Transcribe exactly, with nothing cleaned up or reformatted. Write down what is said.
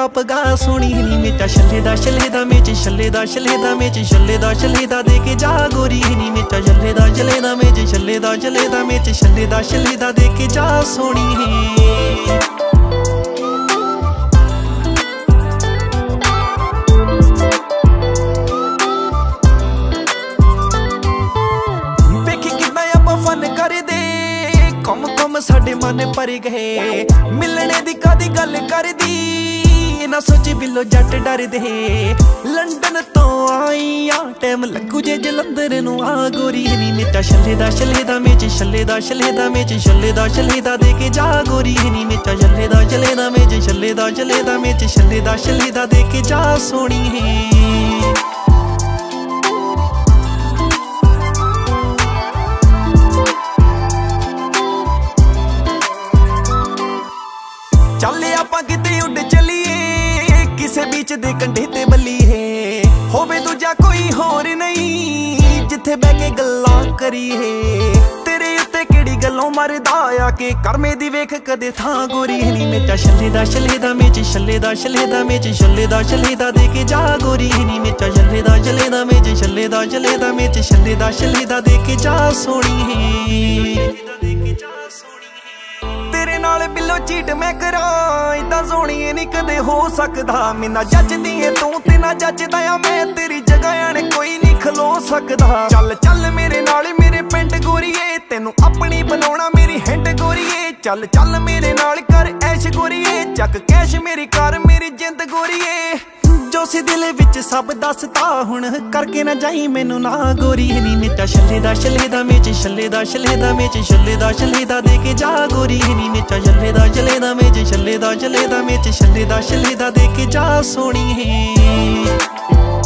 top गा सोनी नी मेचा छल्ले दा छल्ले दा मेच छल्ले दा छल्ले दा मेच छल्ले दा छल्ले दा दे के जा गोरी नी मेचा छल्ले दा छल्ले दा मेच छल्ले दा छल्ले दा मेच छल्ले दा छल्ले दा दे के जा सोनी कम कम साडे मन भर गए मिलने दी कादी गल कर दी ना सोची बिलो जट डर दे लंडन तो आई आ टाइम लगू जे जलंधर नू आ गोरी नी मेचा छल्ले दा छल्ले दा मेच छल्ले दा छल्ले दा मेच छल्ले दा छल्ले दा दे के जा गोरी नी मेचा छल्ले दा छल्ले दा मेच छल्ले दा छल्ले दा मेच छल्ले दा छल्ले दा दे के जा सोनी चल आपां किते उड चलीए किसे बीच दे कंढे ते बल्लीए होवे दूजा कोई होर नहीं जिथे बह के गल्लां करीए तेरे उत्ते किहड़ी गल्लों मरदा आके करमे दी वेख कदे थां गोरी नी मेचा छल्ले दा छल्ले दा मेच छल्ले दा छल्ले दा मेच छल्ले दा छल्ले दा दे के जा गोरी नी मेचा छल्ले दा छल्ले दा मेच छल्ले दा छल्ले दा मेच छल्ले दा छल्ले दा दे के जा सोनी तेरे नाल बिलो चीट मैं करा इदा सोनी नहीं कदे हो सकदा मैना जचदी है तू ते ना जचदा आ मैं तेरी जगह आने कोई नहीं खलो सकदा चल चल मेरे नाल मेरे पिंड गोरीए तेनू अपनी बनाउणा मेरी हिंड गोरीए चल चल मेरे नाल कर ऐश गोरीए चक कैश मेरी कर मेरी जिंद गोरीए जो सी दिल विच सब दसदा हुण करके ना जाई मैनू ना गोरी नी मेचा छल्ले दा छल्ले दा मेच छल्ले दा छल्ले दा मेच छल्ले दा छल्ले दा दे के जा गोरी नी मेचा छल्ले दा छल्ले दा मेच छल्ले दा छल्ले दा मेच छल्ले दा छल्ले दा दे के जा सोनी